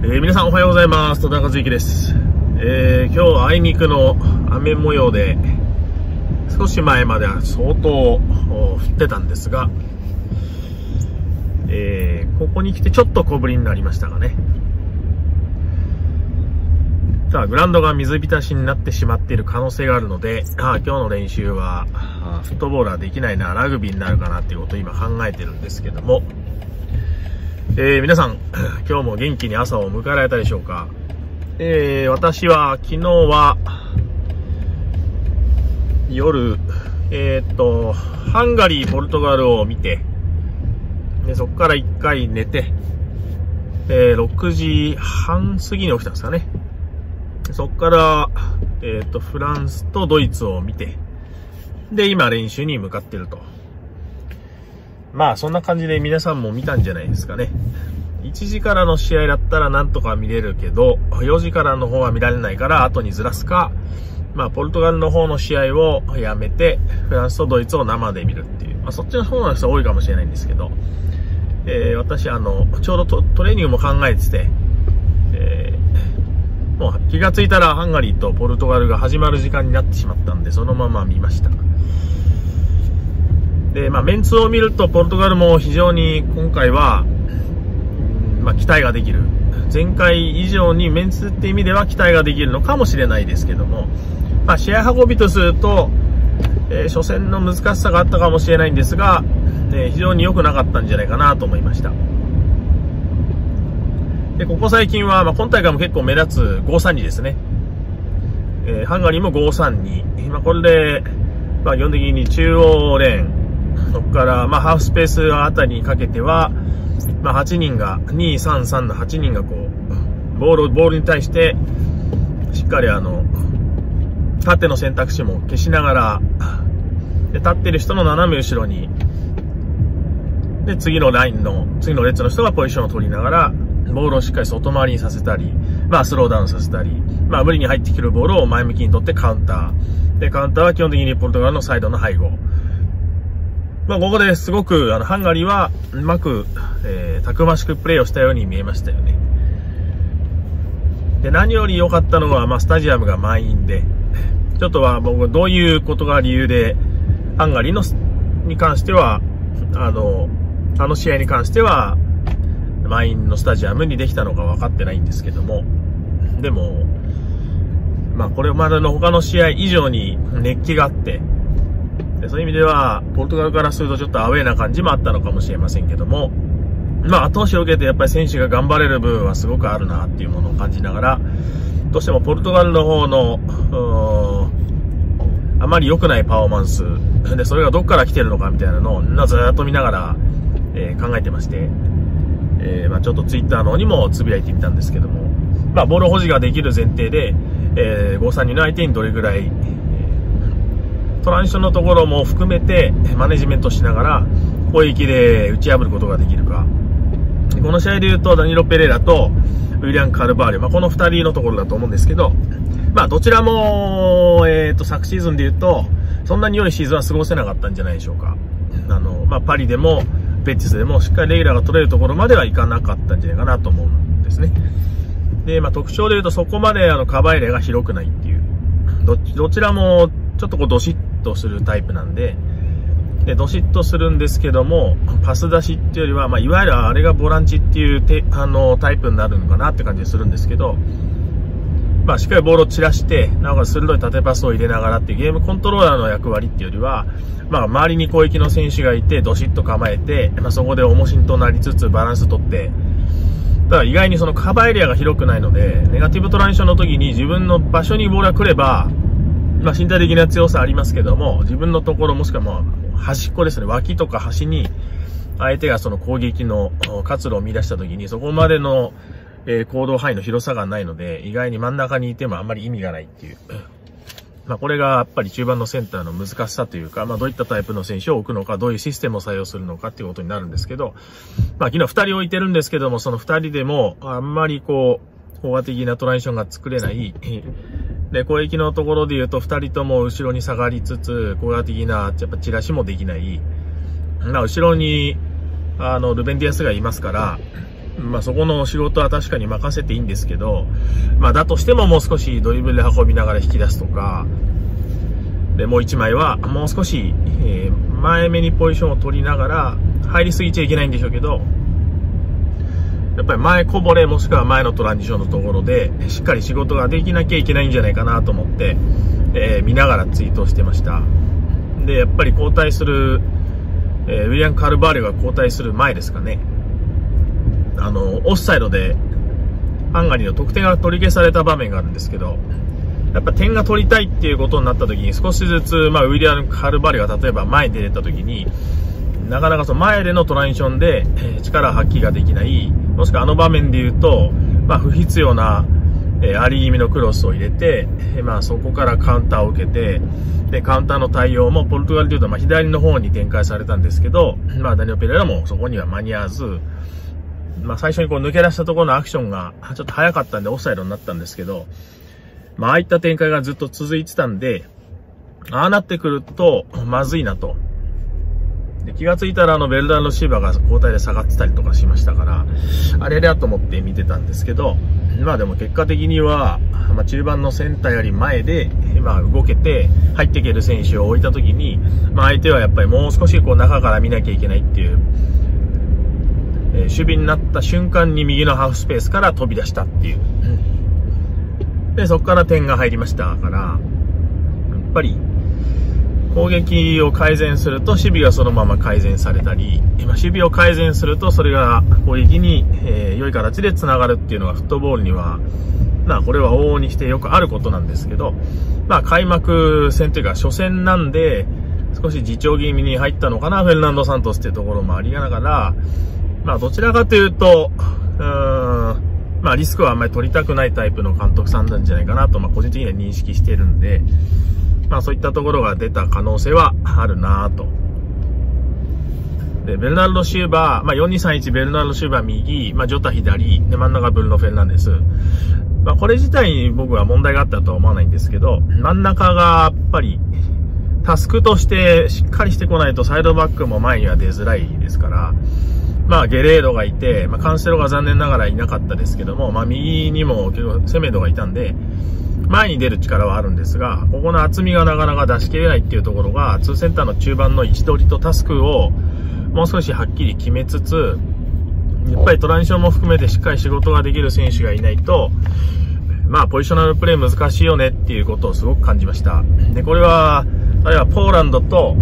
皆さんおはようございます。戸田和之です。今日あいにくの雨模様で、少し前までは相当降ってたんですが、ここに来てちょっと小降りになりましたがね。さあ、グラウンドが水浸しになってしまっている可能性があるので、今日の練習はフットボールはできないな、ラグビーになるかなっていうことを今考えてるんですけども、皆さん、今日も元気に朝を迎えられたでしょうか。私は昨日は夜、ハンガリー、ポルトガルを見て、でそこから1回寝て、6時半過ぎに起きたんですかね。そこから、フランスとドイツを見て、で、今練習に向かっていると。まあ、そんな感じで皆さんも見たんじゃないですかね。1時からの試合だったらなんとか見れるけど、4時からの方は見られないから後にずらすか、まあ、ポルトガルの方の試合をやめて、フランスとドイツを生で見るっていう。まあ、そっちの方の人多いかもしれないんですけど、私、ちょうどトレーニングも考えてて、もう気がついたらハンガリーとポルトガルが始まる時間になってしまったんで、そのまま見ました。で、まあ、メンツを見ると、ポルトガルも非常に今回は、まあ、期待ができる。前回以上にメンツって意味では期待ができるのかもしれないですけども、まあ、試合運びとすると、初戦の難しさがあったかもしれないんですが、非常に良くなかったんじゃないかなと思いました。で、ここ最近は、まあ、今大会も結構目立つ 5-3-2 ですね。ハンガリーも 5-3-2。まあ、これで、まあ、基本的に中央レーン、そこから、まあ、ハーフスペースあたりにかけては、まあ、8人が、2、3、3の8人がこう、ボールに対して、しっかり縦の選択肢も消しながら、で、立ってる人の斜め後ろに、で、次の列の人がポジションを取りながら、ボールをしっかり外回りにさせたり、まあ、スローダウンさせたり、まあ、無理に入ってくるボールを前向きに取ってカウンター。で、カウンターは基本的にポルトガルのサイドの背後。まあ、ここですごく、ハンガリーは、うまく、たくましくプレーをしたように見えましたよね。で、何より良かったのは、まあ、スタジアムが満員で、ちょっとは、僕、どういうことが理由で、ハンガリーに関しては、あの試合に関しては、満員のスタジアムにできたのか分かってないんですけども、でも、まあ、これまでの他の試合以上に熱気があって、でそういう意味では、ポルトガルからするとちょっとアウェーな感じもあったのかもしれませんけども、まあ、後押しを受けてやっぱり選手が頑張れる部分はすごくあるなっていうものを感じながら、どうしてもポルトガルの方の、あまり良くないパフォーマンス、で、それがどこから来てるのかみたいなのをずっと見ながら、考えてまして、まあ、ちょっとツイッターの方にもつぶやいてみたんですけども、まあ、ボール保持ができる前提で、5-3-2の相手にどれぐらい、トランジションのところも含めてマネジメントしながら攻撃で打ち破ることができるか。この試合で言うとダニロ・ペレラとウィリアン・カルバーリョ、まあ、この2人のところだと思うんですけど、まあ、どちらも、昨シーズンで言うとそんなに良いシーズンは過ごせなかったんじゃないでしょうか。まあ、パリでもベティスでもしっかりレギュラーが取れるところまではいかなかったんじゃないかなと思うんですね。で、まあ、特徴で言うとそこまでカバエレが広くないっていう、どちらもちょっとこうドシッとするタイプなんで、ドシッとするんですけども、パス出しっていうよりは、まあ、いわゆるあれがボランチっていうタイプになるのかなって感じするんですけど、まあ、しっかりボールを散らして、なおかつ鋭い縦パスを入れながらっていうゲームコントローラーの役割っていうよりは、まあ、周りに攻撃の選手がいて、ドシッと構えて、まあ、そこで重しんとなりつつバランス取って、だから意外にそのカバーエリアが広くないので、ネガティブトランジションの時に自分の場所にボールが来れば、まあ、身体的な強さありますけども、自分のところもしくはまあ端っこですね、脇とか端に相手がその攻撃の活路を見出した時にそこまでの行動範囲の広さがないので、意外に真ん中にいてもあんまり意味がないっていう。まあ、これがやっぱり中盤のセンターの難しさというか、まあ、どういったタイプの選手を置くのか、どういうシステムを採用するのかっていうことになるんですけど、まあ、昨日2人置いてるんですけども、その2人でもあんまりこう、飽和的なトランジションが作れない。で、攻撃のところで言うと、2人とも後ろに下がりつつ、効果的な、やっぱチラシもできない。後ろに、ルベンディアスがいますから、 まあそこの仕事は確かに任せていいんですけど、まあだとしてももう少しドリブルで運びながら引き出すとか、で、もう一枚はもう少し、前目にポジションを取りながら入りすぎちゃいけないんでしょうけど、やっぱり前こぼれもしくは前のトランジションのところでしっかり仕事ができなきゃいけないんじゃないかなと思って、見ながらツイートしてました。で、やっぱり交代する、ウィリアム・カルバーリョが交代する前ですかね。オフサイドでハンガリーの得点が取り消された場面があるんですけど、やっぱ点が取りたいっていうことになった時に少しずつ、ウィリアム・カルバーリョが例えば前に出た時に、なかなかその前でのトランジションで力発揮ができない、もしくはあの場面で言うと、不必要なあり気味のクロスを入れて、そこからカウンターを受けて、で、カウンターの対応もポルトガルで言うと左の方に展開されたんですけど、ダニオ・ペレラもそこには間に合わず、最初にこう抜け出したところのアクションがちょっと早かったんでオフサイドになったんですけど、ああいった展開がずっと続いてたんで、ああなってくるとまずいなと。で、気がついたらベルダーのシーバーが交代で下がってたりとかしましたから、あれだと思って見てたんですけど、でも結果的には、中盤のセンターより前で、動けて入っていける選手を置いたときに、相手はやっぱりもう少しこう中から見なきゃいけないっていう、守備になった瞬間に右のハーフスペースから飛び出したっていう。で、そこから点が入りましたから、やっぱり、攻撃を改善すると守備がそのまま改善されたり、守備を改善するとそれが攻撃に、良い形で繋がるっていうのがフットボールには、これは往々にしてよくあることなんですけど、開幕戦というか初戦なんで、少し自重気味に入ったのかな、フェルナンド・サントスっていうところもありながら、どちらかというと、リスクはあんまり取りたくないタイプの監督さんなんじゃないかなと、個人的には認識しているんで、そういったところが出た可能性はあるなぁと。で、ベルナルド・シューバー、4-2-3-1ベルナルド・シューバー右、ジョタ左、で、真ん中ブルノ・フェルナンデス。これ自体に僕は問題があったとは思わないんですけど、真ん中がやっぱり、タスクとしてしっかりしてこないとサイドバックも前には出づらいですから、ゲレーロがいて、カンセロが残念ながらいなかったですけども、右にも結構セメドがいたんで、前に出る力はあるんですが、ここの厚みがなかなか出し切れないっていうところが、2センターの中盤の位置取りとタスクをもう少しはっきり決めつつ、やっぱりトランジションも含めてしっかり仕事ができる選手がいないと、ポジショナルプレー難しいよねっていうことをすごく感じました。で、これは、あれはポーランドと、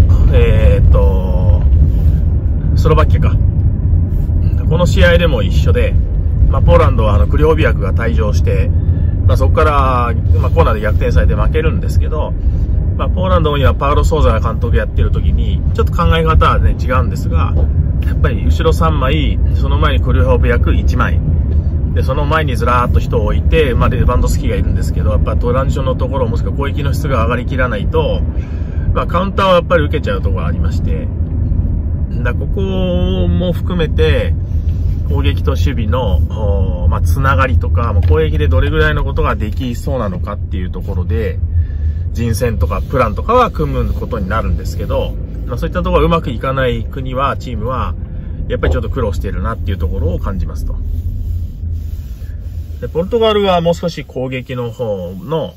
スロバキアか。この試合でも一緒で、ポーランドはクリホビアクが退場して、そこから、コーナーで逆転されて負けるんですけど、ポーランドにはパウロ・ソーザが監督やってる時に、ちょっと考え方はね、違うんですが、やっぱり後ろ3枚、その前にクリホビアク1枚、で、その前にずらーっと人を置いて、レバンドスキーがいるんですけど、やっぱトランジションのところ、もしくは攻撃の質が上がりきらないと、カウンターはやっぱり受けちゃうところがありまして、ここも含めて、攻撃と守備の、つながりとか、攻撃でどれぐらいのことができそうなのかっていうところで、人選とかプランとかは組むことになるんですけど、そういったところがうまくいかない国は、チームは、やっぱりちょっと苦労しているなっていうところを感じますと。で、ポルトガルはもう少し攻撃の方の、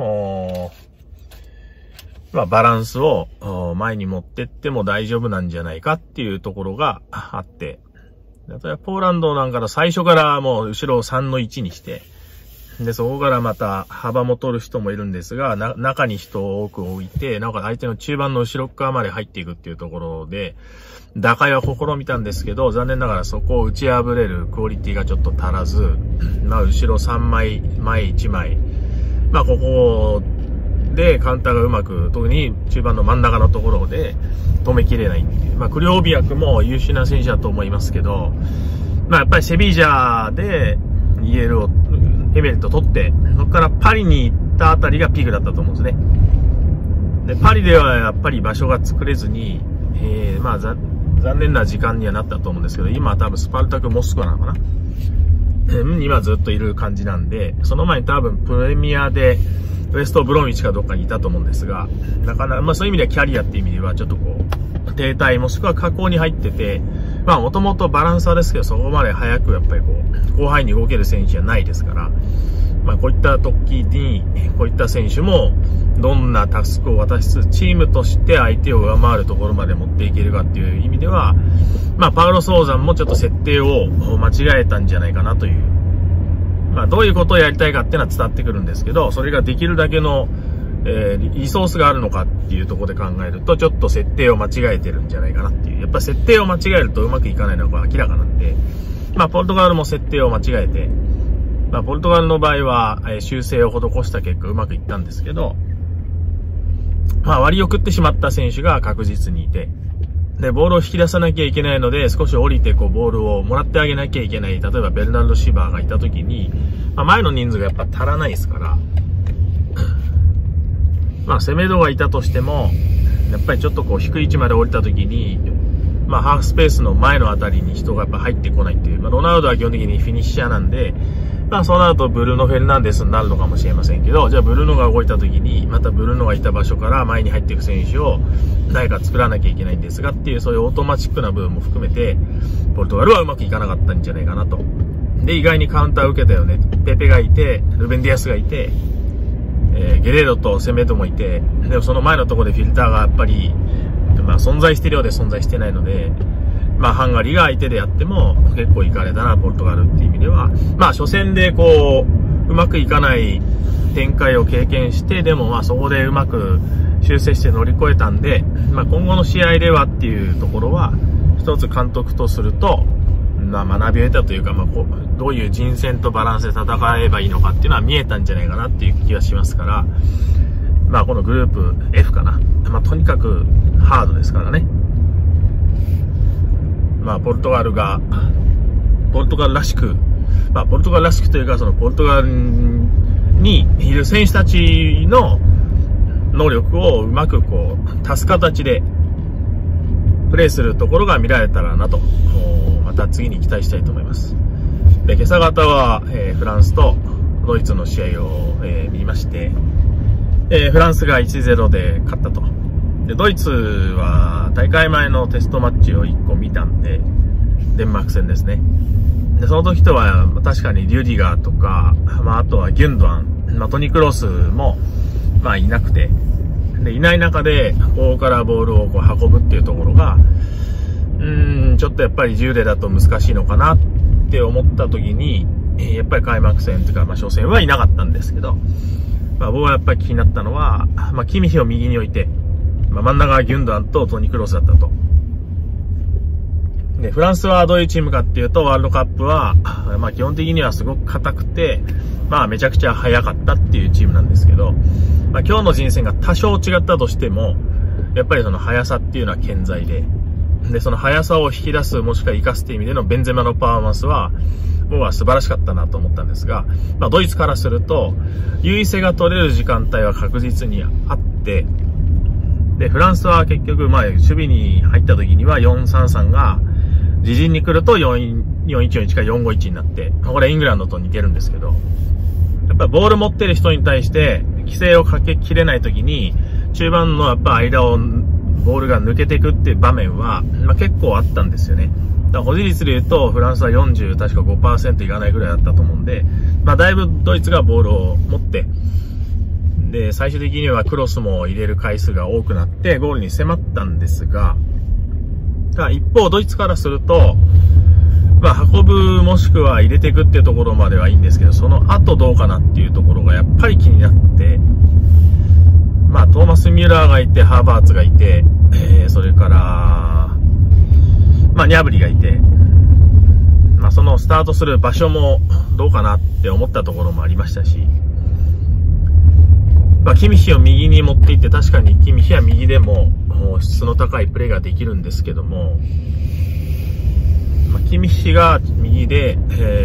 バランスを前に持ってっても大丈夫なんじゃないかっていうところがあって、例えばポーランドなんかの最初からもう後ろを3の1にして、で、そこからまた幅も取る人もいるんですが、中に人を多く置いて、なんか相手の中盤の後ろ側まで入っていくっていうところで、打開は試みたんですけど、残念ながらそこを打ち破れるクオリティがちょっと足らず、後ろ3枚、前1枚、ここでカウンターがうまく、特に中盤の真ん中のところで止めきれないっていう。クリオビアクも優秀な選手だと思いますけど、やっぱりセビージャでイエロー、エメリット取って、そこからパリに行ったあたりがピークだったと思うんですね。で、パリではやっぱり場所が作れずに、残念な時間にはなったと思うんですけど、今は多分スパルタクモスクワなのかな今ずっといる感じなんで、その前に多分プレミアで、ウエストブロンウィッチかどっかにいたと思うんですが、なかなか、そういう意味ではキャリアっていう意味ではちょっとこう、停滞もしくは下降に入ってて、 まあもともとバランサーですけど、そこまで早くやっぱりこう、広範囲に動ける選手じゃないですから、まあこういった時に、こういった選手も、どんなタスクを渡しつつ、チームとして相手を上回るところまで持っていけるかっていう意味では、まあパウロ・ソーザンもちょっと設定を間違えたんじゃないかなという。まあどういうことをやりたいかっていうのは伝わってくるんですけど、それができるだけの、リソースがあるのかっていうところで考えると、ちょっと設定を間違えてるんじゃないかなっていう。やっぱ設定を間違えるとうまくいかないのが明らかなんで、まあポルトガルも設定を間違えて、まあポルトガルの場合は、修正を施した結果うまくいったんですけど、まあ割り送ってしまった選手が確実にいて、で、ボールを引き出さなきゃいけないので、少し降りてこうボールをもらってあげなきゃいけない。例えばベルナルド・シバーがいた時に、まあ前の人数がやっぱ足らないですから、まあ攻め度がいたとしても、やっぱりちょっとこう低い位置まで降りた時に、まあハーフスペースの前のあたりに人がやっぱ入ってこないっていう、まあロナウドは基本的にフィニッシャーなんで、まあそうなるとブルーノ・フェルナンデスになるのかもしれませんけど、じゃあブルーノが動いた時に、またブルーノがいた場所から前に入っていく選手を誰か作らなきゃいけないんですがっていう、そういうオートマチックな部分も含めて、ポルトガルはうまくいかなかったんじゃないかなと。で、意外にカウンターを受けたよね。ペペがいて、ルベン・ディアスがいて、ゲレーロとセメドもいて、でもその前のところでフィルターがやっぱり、まあ存在してるようで存在してないので、まあハンガリーが相手でやっても結構いかれたな、ポルトガルっていう意味では、まあ初戦でこう、うまくいかない展開を経験して、でもまあそこでうまく修正して乗り越えたんで、まあ今後の試合ではっていうところは、一つ監督とすると、まあ学びを得たというか、まあどういう人選とバランスで戦えばいいのかっていうのは見えたんじゃないかなっていう気がしますから、まあこのグループ F かな。まあとにかくハードですからね。まあポルトガルらしく、まあポルトガルらしくというか、そのポルトガルにいる選手たちの能力をうまくこう、足す形でプレーするところが見られたらなと、また次に期待したいと思います。で、今朝方は、フランスとドイツの試合を、見まして、フランスが 1-0 で勝ったと。で、ドイツは大会前のテストマッチを1個見たんで、デンマーク戦ですね。で、その時とは確かにリュディガーとか、まああとはギュンドアン、まあトニクロスも、まあいなくて、で、いない中で、ここからボールをこう運ぶっていうところが、ちょっとやっぱり10例だと難しいのかなって思った時に、やっぱり開幕戦というか、まあ初戦はいなかったんですけど、まあ僕はやっぱり気になったのは、まあキミヒを右に置いて、まあ真ん中はギュンドアンとトニクロスだったと。で、フランスはどういうチームかっていうと、ワールドカップは、まあ基本的にはすごく硬くて、まあめちゃくちゃ速かったっていうチームなんですけど、まあ今日の人選が多少違ったとしても、やっぱりその速さっていうのは健在で、で、その速さを引き出す、もしくは活かすっていう意味でのベンゼマのパフォーマンスは、もう素晴らしかったなと思ったんですが、まあドイツからすると、優位性が取れる時間帯は確実にあって、で、フランスは結局、まあ守備に入った時には4-3-3が、自陣に来ると4-1-4-1か4-5-1になって、これイングランドと似てるんですけど、やっぱボール持ってる人に対して、規制をかけきれない時に、中盤のやっぱ間を、ボールが抜けていくっていう場面は、まあ、結構あったんですよね。だから保持率で言うと、フランスは40、確か 5% いかないぐらいだったと思うんで、まあ、だいぶドイツがボールを持って、で、最終的にはクロスも入れる回数が多くなって、ゴールに迫ったんですが、一方、ドイツからすると、まあ、運ぶもしくは入れていくっていうところまではいいんですけど、その後どうかなっていうところがやっぱり気になって、まあ、トーマス・ミュラーがいて、ハーバーツがいて、それから、まあ、ニャブリがいて、まあ、そのスタートする場所もどうかなって思ったところもありましたし、まあ、キミヒを右に持っていって、確かにキミヒは右でも質の高いプレーができるんですけども、まあ、キミヒが右で、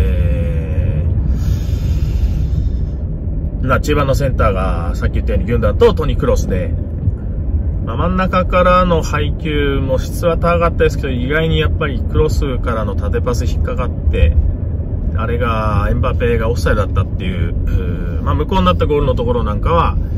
中盤のセンターがさっき言ったようにギュンダンとトニクロスで、まあ、真ん中からの配球も質は高かったですけど、意外にやっぱりクロスからの縦パス引っかかって、あれがエンバペがオフサイドだったっていう、まあ、無効になったゴールのところなんかは、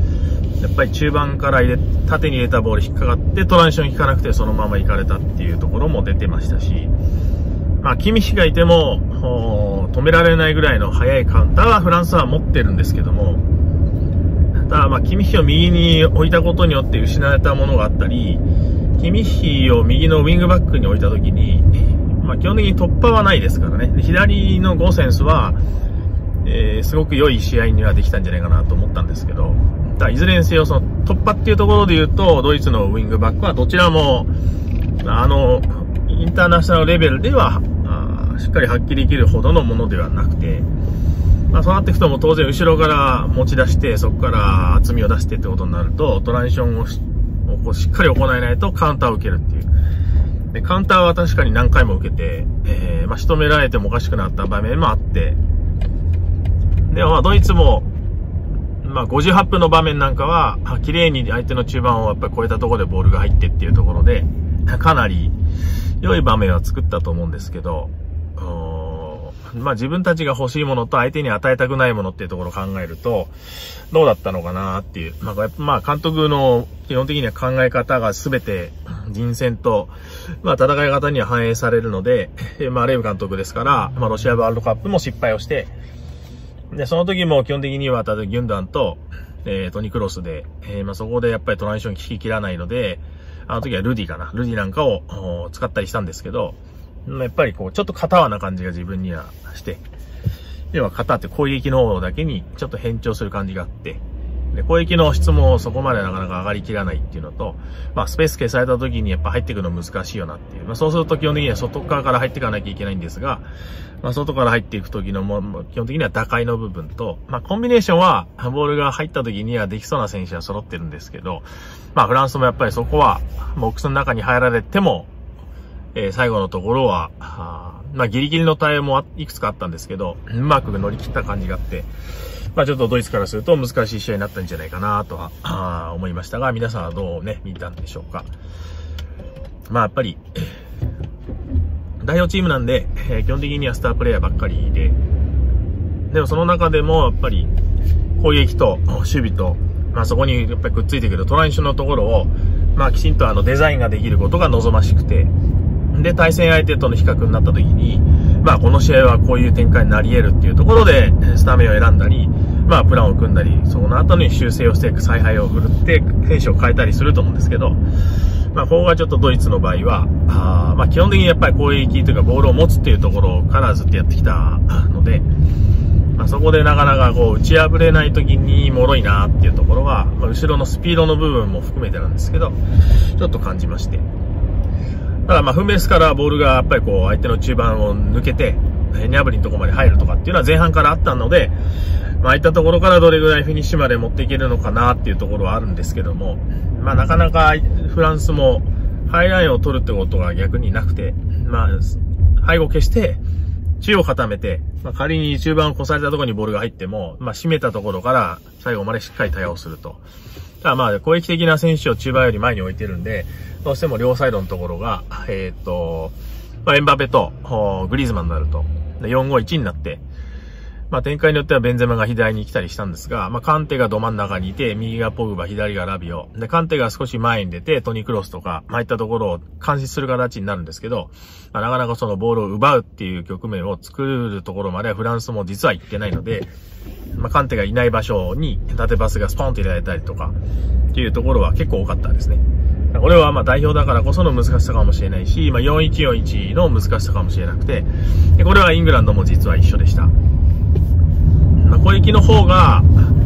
やっぱり中盤から縦に入れたボール引っかかってトランジション効かなくてそのまま行かれたっていうところも出てましたし、まあ、キミッヒがいても止められないぐらいの速いカウンターはフランスは持ってるんですけども、ただまあキミッヒを右に置いたことによって失われたものがあったり、キミッヒを右のウィングバックに置いたときに、まあ、基本的に突破はないですからね。で左のゴセンスは、すごく良い試合にはできたんじゃないかなと思ったんですけど、いずれにせよその突破っていうところで言うと、ドイツのウィングバックはどちらもインターナショナルレベルではしっかり発揮できるほどのものではなくて、まあ、そうなっていくとも当然後ろから持ち出してそこから厚みを出してってことになると、トランジションをしっかり行えないとカウンターを受けるっていう。でカウンターは確かに何回も受けて、まあ、仕留められてもおかしくなった場面もあって、でもまあドイツも、まあ、58分の場面なんかは綺麗に相手の中盤をやっぱり超えたところでボールが入ってっていうところでかなり良い場面は作ったと思うんですけど、まあ自分たちが欲しいものと相手に与えたくないものっていうところを考えるとどうだったのかなっていう、まあ監督の基本的には考え方が全て人選と、まあ戦い方には反映されるので、まあレイブ監督ですから、まあロシアワールドカップも失敗をして、で、その時も基本的には、例えばギュンダンと、トニクロスで、まあそこでやっぱりトランジション効き切らないので、あの時はルディなんかを使ったりしたんですけど、やっぱりこう、ちょっと片輪な感じが自分にはして、要は片って攻撃の方だけにちょっと変調する感じがあって、で、攻撃の質もそこまでなかなか上がりきらないっていうのと、まあスペース消された時にやっぱ入ってくるの難しいよなっていう。まあそうすると基本的には外側から入っていかなきゃいけないんですが、まあ外から入っていく時のも基本的には打開の部分と、まあコンビネーションはボールが入った時にはできそうな選手は揃ってるんですけど、まあフランスもやっぱりそこはボックスの中に入られても、最後のところは、まあギリギリの対応もいくつかあったんですけど、うまく乗り切った感じがあって、まあちょっとドイツからすると難しい試合になったんじゃないかなとは思いましたが、皆さんはどうね、見たんでしょうか。まあやっぱり、代表チームなんで、基本的にはスタープレイヤーばっかりで、でもその中でもやっぱり攻撃と守備と、まあそこにやっぱりくっついてくるトランジションのところを、まあきちんとデザインができることが望ましくて、で対戦相手との比較になった時に、まあこの試合はこういう展開になり得るっていうところでスタメンを選んだり、まあプランを組んだり、その後に修正をしていく、采配を振るって選手を変えたりすると思うんですけど、まあここがちょっとドイツの場合は、まあ基本的にやっぱり攻撃というかボールを持つっていうところからずっとやってきたので、まあそこでなかなかこう打ち破れない時に脆いなっていうところは、まあ後ろのスピードの部分も含めてなんですけど、ちょっと感じまして。ただまあフンベースからボールがやっぱりこう相手の中盤を抜けて、ニャブリのところまで入るとかっていうのは前半からあったので、まあああいったところからどれぐらいフィニッシュまで持っていけるのかなっていうところはあるんですけども、まあなかなかフランスもハイラインを取るってことが逆になくて、まあ背後消して中央固めて、まあ仮に中盤を越されたところにボールが入っても、まあ締めたところから最後までしっかり対応すると。ただまあ攻撃的な選手を中盤より前に置いてるんで、どうしても両サイドのところが、まあ、エンバペとグリーズマンになると。4-5-1になって、まあ展開によってはベンゼマが左に来たりしたんですが、まあカンテがど真ん中にいて、右がポグバ、左がラビオ。で、カンテが少し前に出て、トニクロスとか、まあいったところを監視する形になるんですけど、まあ、なかなかそのボールを奪うっていう局面を作るところまではフランスも実は行ってないので、まあカンテがいない場所に縦パスがスポンと入れられたりとか、っていうところは結構多かったですね。これはまあ代表だからこその難しさかもしれないし、まあ 4-1-4-1 の難しさかもしれなくて、でこれはイングランドも実は一緒でした。まあ、攻撃の方が、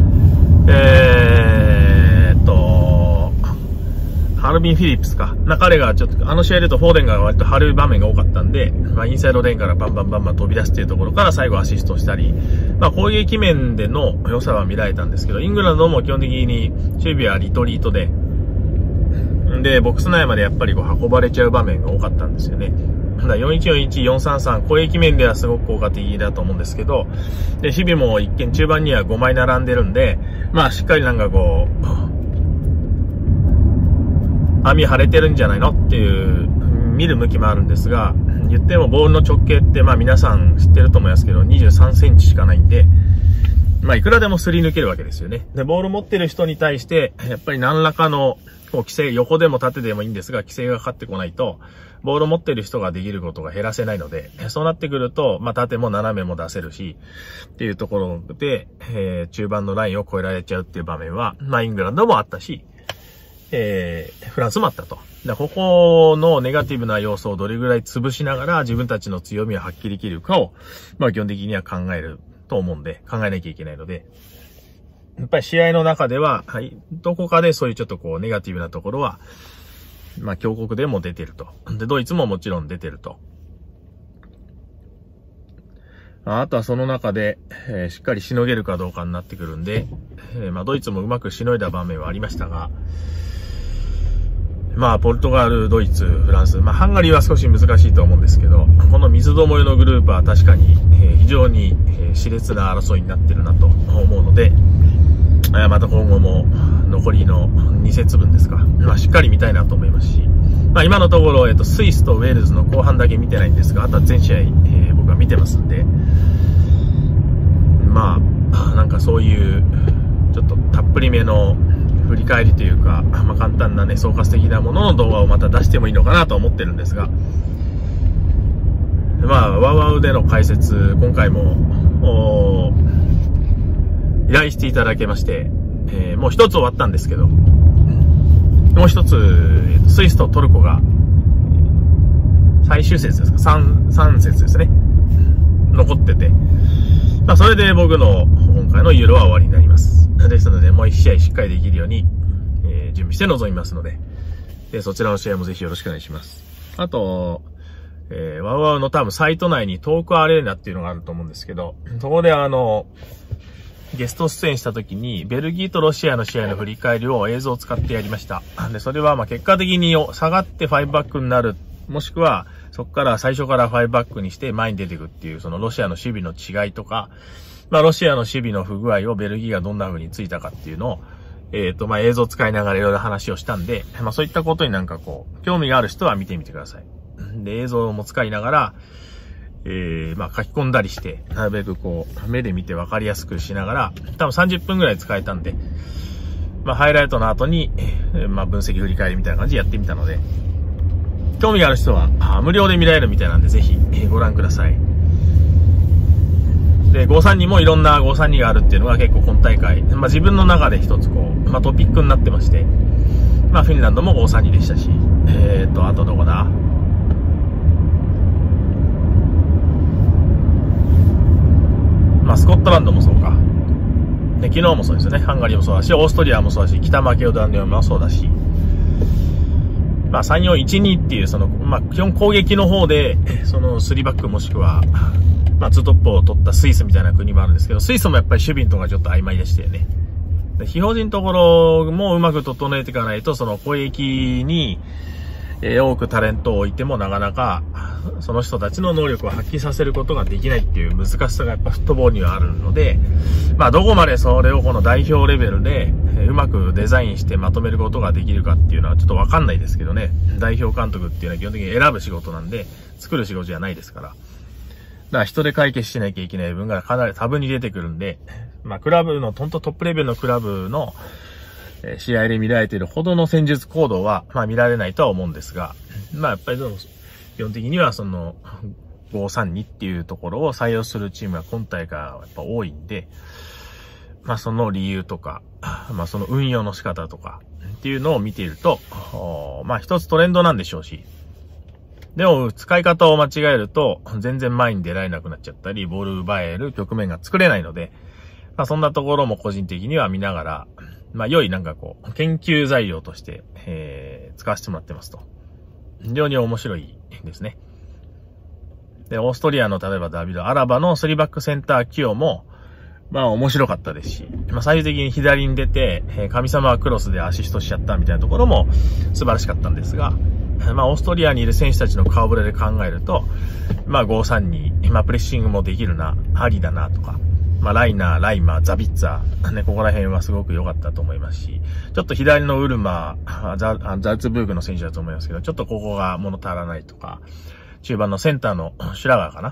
ハルビン・フィリップスか。彼がちょっと、あの試合でとフォーデンが割と張る場面が多かったんで、まあインサイドレーンからバンバン飛び出すっていうところから最後アシストしたり、まあ攻撃面での良さは見られたんですけど、イングランドも基本的に守備はリトリートで、で、ボックス内までやっぱりこう運ばれちゃう場面が多かったんですよね。4-1-4-1、4-3-3、攻撃面ではすごく効果的だと思うんですけど、で、守備も一見中盤には5枚並んでるんで、まあしっかりなんかこう、網張れてるんじゃないのっていう見る向きもあるんですが、言ってもボールの直径ってまあ皆さん知ってると思いますけど、23センチしかないんで、 いくらでもすり抜けるわけですよね。で、ボール持ってる人に対して、やっぱり何らかの、規制、横でも縦でもいいんですが、規制がかかってこないと、ボール持ってる人ができることが減らせないので、そうなってくると、縦も斜めも出せるし、っていうところで、中盤のラインを越えられちゃうっていう場面は、イングランドもあったし、フランスもあったと。ここのネガティブな要素をどれぐらい潰しながら自分たちの強みを発揮できるかを、基本的には考えると思うんで、考えなきゃいけないので、やっぱり試合の中では、どこかでそういうちょっとネガティブなところは、強国でも出てると。で、ドイツももちろん出てると。あとはその中で、しっかりしのげるかどうかになってくるんで、ドイツもうまくしのいだ場面はありましたが、ポルトガル、ドイツ、フランス、ハンガリーは少し難しいと思うんですけど、この三つどもえのグループは確かに、非常に熾烈な争いになってるなと思うので、また今後も残りの2節分ですか、しっかり見たいなと思いますし、今のところ、スイスとウェールズの後半だけ見てないんですが、あとは全試合、僕は見てますんで、なんかそういう、ちょっとたっぷりめの振り返りというか、簡単なね、総括的なものの動画をまた出してもいいのかなと思ってるんですが、ワウワウでの解説、今回も、依頼していただけまして、もう一つ終わったんですけど、もう一つ、スイスとトルコが、最終節ですか 3節ですね。残ってて、それで僕の今回のユーロは終わりになります。ですので、もう一試合しっかりできるように、準備して臨みますので、そちらの試合もぜひよろしくお願いします。あと、ワウワウの多分サイト内にトークアレーナっていうのがあると思うんですけど、そこでゲスト出演した時に、ベルギーとロシアの試合の振り返りを映像を使ってやりました。で、それは結果的に下がって5バックになる、もしくは、そこから最初から5バックにして前に出ていくっていう、そのロシアの守備の違いとか、ロシアの守備の不具合をベルギーがどんな風についたかっていうのを、映像を使いながらいろいろ話をしたんで、そういったことに興味がある人は見てみてください。で、映像も使いながら、書き込んだりして、なるべく目で見て分かりやすくしながら、多分30分くらい使えたんで、ハイライトの後に、分析振り返りみたいな感じでやってみたので、興味がある人は、無料で見られるみたいなんで、ぜひ、ご覧ください。で、532もいろんな532があるっていうのが結構今大会、自分の中で一つトピックになってまして、フィンランドも532でしたし、あとどこだスコットランドもそうか。で、昨日もそうですよね。ハンガリーもそうだし、オーストリアもそうだし、北マケドニアもそうだし、3412っていう、基本攻撃の方で、3バックもしくは、2トップを取ったスイスみたいな国もあるんですけど、スイスもやっぱり守備のところがちょっと曖昧でしたよね。で、非表示のところもうまく整えていかないと、攻撃に、多くタレントを置いてもなかなか、その人たちの能力を発揮させることができないっていう難しさがやっぱフットボールにはあるので、どこまでそれをこの代表レベルで、うまくデザインしてまとめることができるかっていうのはちょっとわかんないですけどね。代表監督っていうのは基本的に選ぶ仕事なんで、作る仕事じゃないですから。だから人で解決しなきゃいけない部分がかなり多分に出てくるんで、クラブの、トップレベルのクラブの、試合で見られているほどの戦術行動は、見られないとは思うんですが、やっぱり基本的には532っていうところを採用するチームが今大会はやっぱ多いんで、その理由とか、その運用の仕方とかっていうのを見ていると、一つトレンドなんでしょうし、でも使い方を間違えると全然前に出られなくなっちゃったり、ボール奪える局面が作れないので、そんなところも個人的には見ながら、良い研究材料として、使わせてもらってますと。非常に面白いですね。で、オーストリアの例えばダビド・アラバの3バックセンター起用も、面白かったですし、最終的に左に出て、神様はクロスでアシストしちゃったみたいなところも素晴らしかったんですが、オーストリアにいる選手たちの顔ぶれで考えると、5-3に、プレッシングもできるな、ありだなとか、ライナー、ライマー、ザビッツァー、ここら辺はすごく良かったと思いますし、ちょっと左のウルマー、ザルツブーグの選手だと思いますけど、ちょっとここが物足らないとか、中盤のセンターのシュラガーかな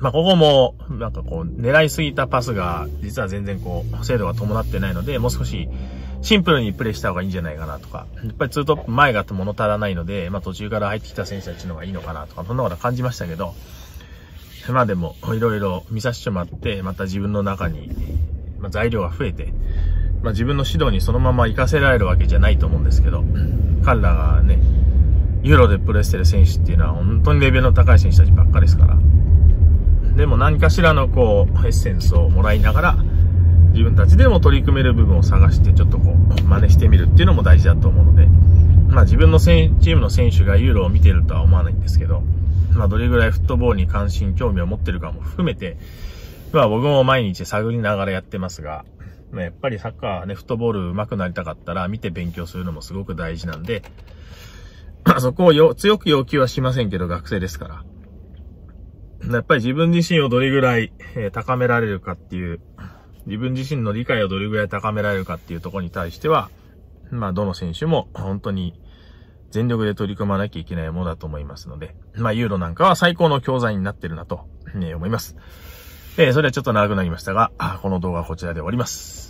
ここも、狙いすぎたパスが、実は全然精度が伴ってないので、もう少し、シンプルにプレイした方がいいんじゃないかなとか、やっぱり2トップ前があって物足らないので、途中から入ってきた選手たちの方がいいのかなとか、そんなこと感じましたけど、でも、いろいろ見させてもらって、また自分の中に、材料が増えて、自分の指導にそのまま活かせられるわけじゃないと思うんですけど、彼らがね、ユーロでプレーしてる選手っていうのは本当にレベルの高い選手たちばっかですから。でも何かしらのエッセンスをもらいながら、自分たちでも取り組める部分を探してちょっと真似してみるっていうのも大事だと思うので、自分のチームの選手がユーロを見てるとは思わないんですけど、どれぐらいフットボールに関心、興味を持ってるかも含めて、僕も毎日探りながらやってますが、やっぱりサッカーね、フットボール上手くなりたかったら見て勉強するのもすごく大事なんで、そこを強く要求はしませんけど、学生ですから。やっぱり自分自身をどれぐらい高められるかっていう、自分自身の理解をどれぐらい高められるかっていうところに対しては、どの選手も本当に全力で取り組まなきゃいけないものだと思いますので、ユーロなんかは最高の教材になってるなと、思います。それはちょっと長くなりましたが、この動画はこちらで終わります。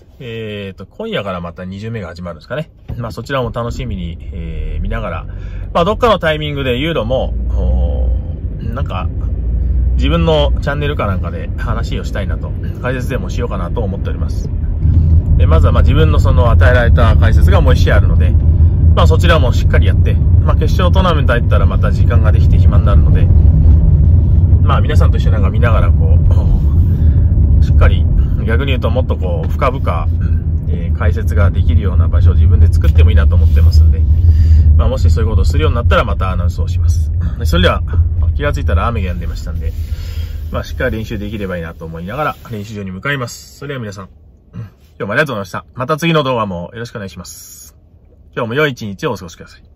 今夜からまた20目が始まるんですかね。そちらも楽しみに、見ながら、どっかのタイミングでユーロも、自分のチャンネルかなんかで話をしたいなと、解説でもしようかなと思っております。まずは自分の与えられた解説がもう1試合あるので、そちらもしっかりやって、決勝トーナメント入ったらまた時間ができて暇になるので、皆さんと一緒に見ながらしっかり、逆に言うともっと深々、解説ができるような場所を自分で作ってもいいなと思ってますんで、もしそういうことをするようになったらまたアナウンスをします。それでは、気がついたら雨が止んでましたんで、しっかり練習できればいいなと思いながら練習場に向かいます。それでは皆さん、今日もありがとうございました。また次の動画もよろしくお願いします。今日も良い一日をお過ごしください。